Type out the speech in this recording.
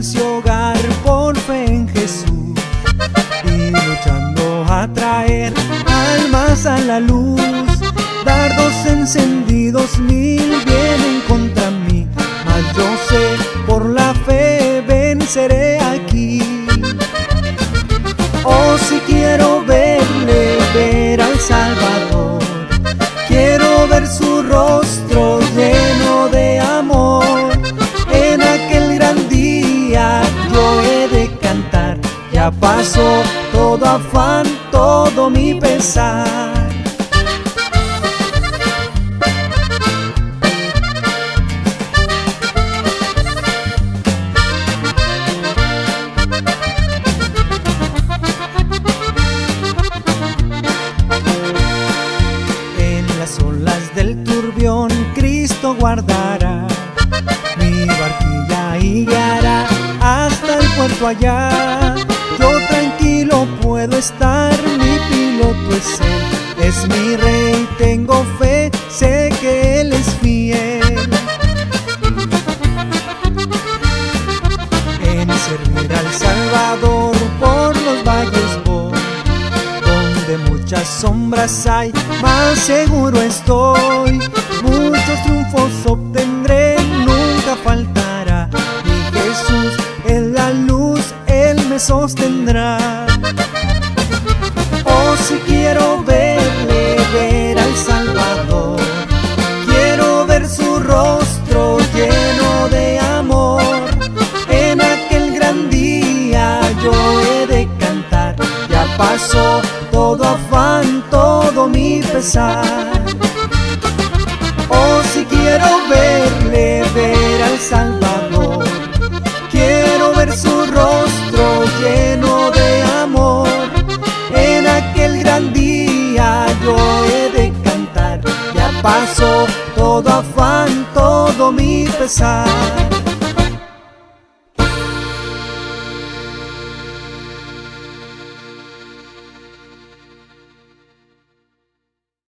ese hogar por fe en Jesús y luchando a traer almas a la luz. Dardos encendidos mil vienen contra mí, mas yo sé, por la fe venceré aquí. Oh, si quiero verle, ver al Salvador, quiero ver su rostro lleno de amor. En aquel gran día yo he de cantar, ya pasó todo afán, todo mi pesar. Olas del turbión Cristo guardará mi barquilla y guiará hasta el puerto allá. Yo tranquilo puedo estar, mi piloto es Él, es mi rey, tengo fe, sé que Él es fiel. En servir al Salvador por los valles voy, donde muchas sombras hay, más seguro estoy. Muchos triunfos obtendré, nunca faltará. Mi Jesús es la luz, Él me sostendrá. Oh, si quiero verle, ver al Salvador, quiero ver su rostro lleno de amor. En aquel gran día yo he de cantar, ya pasó todo afán, todo mi pesar. Oh, si quiero verle, ver al Salvador, quiero ver su rostro lleno de amor. En aquel gran día yo he de cantar, ya pasó todo afán, todo mi pesar.